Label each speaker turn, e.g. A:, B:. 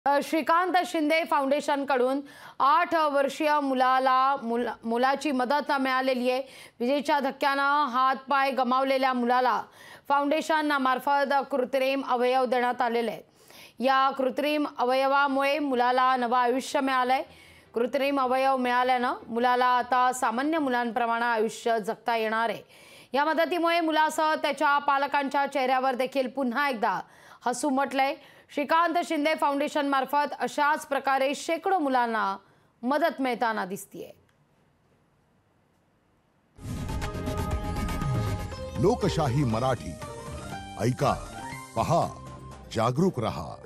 A: श्रीकांत शिंदे फाउंडेशनकडून 8 वर्षीय मुलाची मदत मिळालेली आहे। विजेच्या धक्क्यानं हात-पाय गमावलेल्या मुलाला फाउंडेशनमार्फत कृत्रिम अवयव देण्यात आलेले आहेत। या कृत्रिम अवयवामुळे मुलाला नवं आयुष्य मिळालंय। कृत्रिम अवयव मिळाल्यानं मुलाला आता सामान्य मुलांप्रमाणे आयुष्य जगता येणार आहे। या मदतीमुळे मुलासह त्याच्या पालकांच्या चेहऱ्यावर देखील पुन्हा एकदा हसू उमटलंय। श्रीकांत शिंदे फाउंडेशन मार्फत अशाच प्रकारे शेकडो मुलांना मदत मिळताना दिसतीये।
B: लोकशाही मराठी ऐका, पहा, जागरूक रहा।